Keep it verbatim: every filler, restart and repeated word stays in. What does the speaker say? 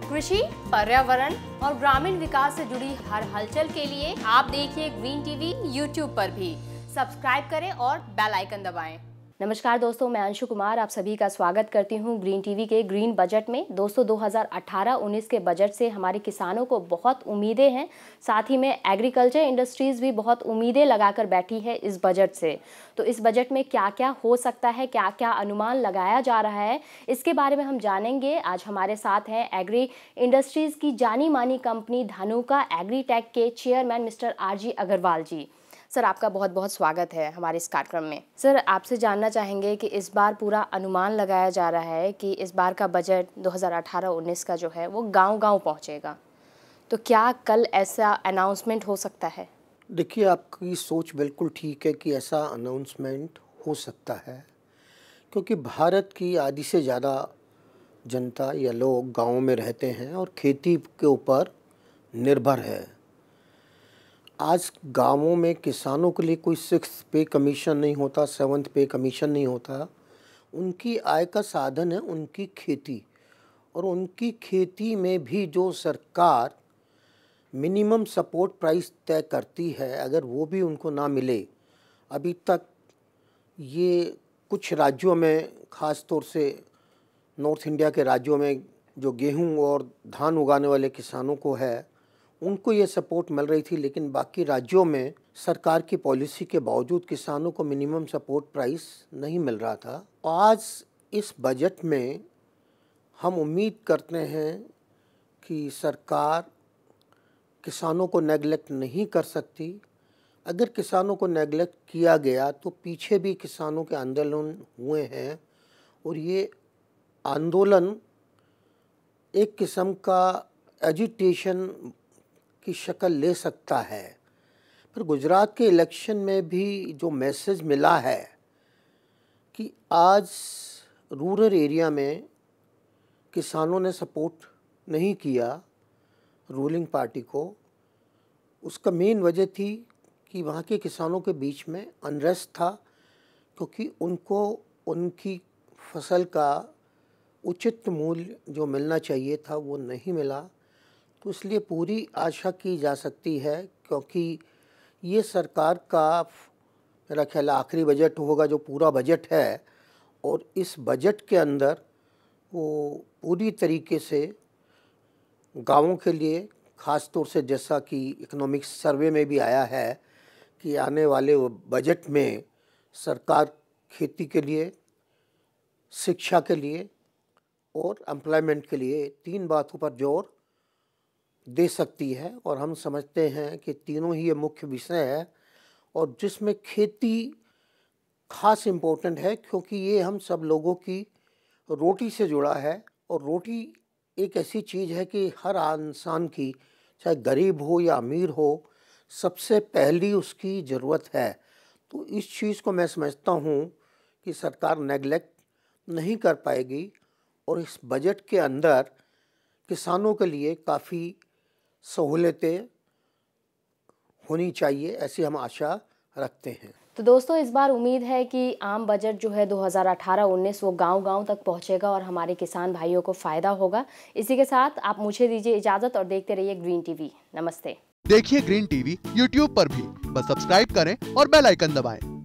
कृषि, पर्यावरण और ग्रामीण विकास से जुड़ी हर हलचल के लिए आप देखिए ग्रीन टीवी यूट्यूब पर भी। सब्सक्राइब करें और बेल आइकन दबाएं। नमस्कार दोस्तों, मैं अंशु कुमार आप सभी का स्वागत करती हूं ग्रीन टीवी के ग्रीन बजट में। दोस्तों दो हज़ार अठारह उन्नीस के बजट से हमारे किसानों को बहुत उम्मीदें हैं, साथ ही में एग्रीकल्चर इंडस्ट्रीज़ भी बहुत उम्मीदें लगाकर बैठी है इस बजट से। तो इस बजट में क्या क्या हो सकता है, क्या क्या अनुमान लगाया जा रहा है, इसके बारे में हम जानेंगे। आज हमारे साथ हैं एग्री इंडस्ट्रीज़ की जानी मानी कंपनी धानुका एग्रीटेक के chairman mister R G Agarwal ji. Sir, आपका बहुत बहुत स्वागत है हमारे इस कार्यक्रम में। सर, आपसे जानना चाहेंगे कि इस बार पूरा अनुमान लगाया जा रहा है कि इस बार का बजट दो हज़ार अठारह उन्नीस का जो है वो गांव-गांव पहुंचेगा, तो क्या कल ऐसा अनाउंसमेंट हो सकता है? देखिए, आपकी सोच बिल्कुल ठीक है कि ऐसा अनाउंसमेंट हो सकता है, क्योंकि भारत की आधी से ज़्यादा जनता या लोग गाँव में रहते हैं और खेती के ऊपर निर्भर है। आज गांवों में किसानों के लिए कोई सिक्स्थ पे कमीशन नहीं होता, सेवन्थ पे कमीशन नहीं होता। उनकी आय का साधन है उनकी खेती, और उनकी खेती में भी जो सरकार मिनिमम सपोर्ट प्राइस तय करती है, अगर वो भी उनको ना मिले, अभी तक ये कुछ राज्यों में, ख़ास तौर से नॉर्थ इंडिया के राज्यों में जो गेहूं और धान उगाने वाले किसानों को है, उनको ये सपोर्ट मिल रही थी, लेकिन बाकी राज्यों में सरकार की पॉलिसी के बावजूद किसानों को मिनिमम सपोर्ट प्राइस नहीं मिल रहा था। आज इस बजट में हम उम्मीद करते हैं कि सरकार किसानों को नेगलेक्ट नहीं कर सकती। अगर किसानों को नेगलेक्ट किया गया तो पीछे भी किसानों के आंदोलन हुए हैं, और ये आंदोलन एक किस्म का एजिटेशन की शक्ल ले सकता है। पर गुजरात के इलेक्शन में भी जो मैसेज मिला है कि आज रूरल एरिया में किसानों ने सपोर्ट नहीं किया रूलिंग पार्टी को, उसका मेन वजह थी कि वहाँ के किसानों के बीच में अनरेस्ट था, क्योंकि उनको उनकी फसल का उचित मूल्य जो मिलना चाहिए था वो नहीं मिला। तो इसलिए पूरी आशा की जा सकती है, क्योंकि ये सरकार का मेरा ख्याल आखिरी बजट होगा जो पूरा बजट है, और इस बजट के अंदर वो पूरी तरीके से गांवों के लिए, ख़ास तौर से जैसा कि इकोनॉमिक्स सर्वे में भी आया है कि आने वाले बजट में सरकार खेती के लिए, शिक्षा के लिए और एम्प्लॉयमेंट के लिए तीन बातों पर जोर दे सकती है। और हम समझते हैं कि तीनों ही ये मुख्य विषय है, और जिसमें खेती खास इम्पोर्टेंट है, क्योंकि ये हम सब लोगों की रोटी से जुड़ा है, और रोटी एक ऐसी चीज़ है कि हर इंसान की, चाहे गरीब हो या अमीर हो, सबसे पहली उसकी ज़रूरत है। तो इस चीज़ को मैं समझता हूँ कि सरकार नेगलेक्ट नहीं कर पाएगी, और इस बजट के अंदर किसानों के लिए काफ़ी सहूलतें होनी चाहिए, ऐसी हम आशा रखते हैं। तो दोस्तों, इस बार उम्मीद है कि आम बजट जो है दो हज़ार अठारह उन्नीस वो गांव-गांव तक पहुंचेगा और हमारे किसान भाइयों को फ़ायदा होगा। इसी के साथ आप मुझे दीजिए इजाज़त और देखते रहिए ग्रीन टीवी। नमस्ते। देखिए ग्रीन टीवी यूट्यूब पर भी, बस सब्सक्राइब करें और बेल आइकन दबाएं।